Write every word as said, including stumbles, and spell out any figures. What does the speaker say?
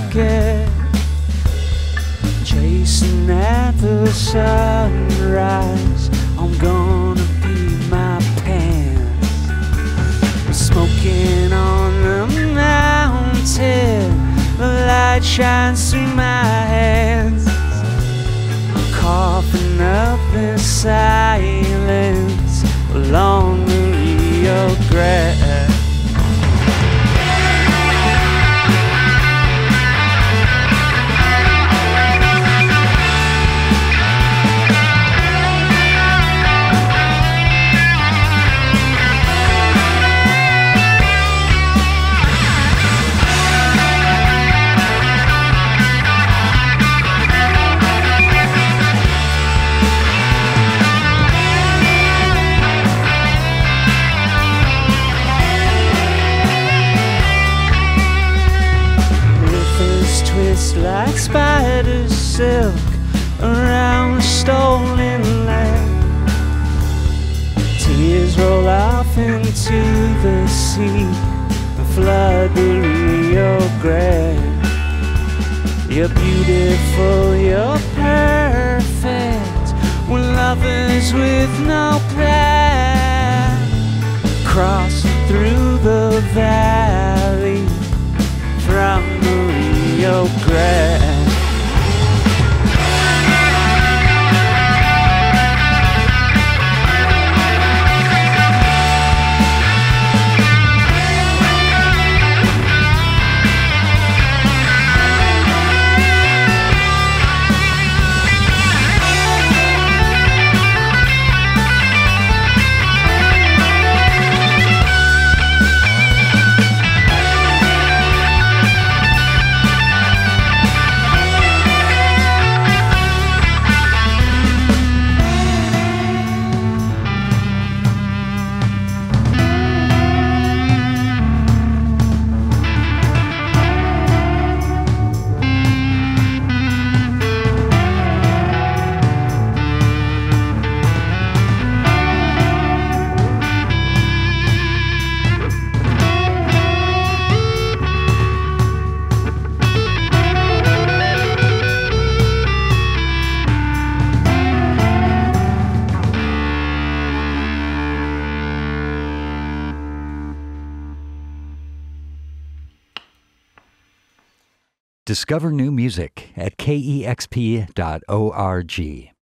market, chasing at the sunrise. I'm gonna beat my pants, smoking on the mountain. The light shines through my hands, coughing up in silence along the Rio Grande. Like spider silk around a stolen land. Tears roll off into the sea and flood the Rio Grande. You're beautiful, you're perfect, we're lovers with no plan. Cross through the valley from the Rio Grande. Discover new music at K E X P dot org.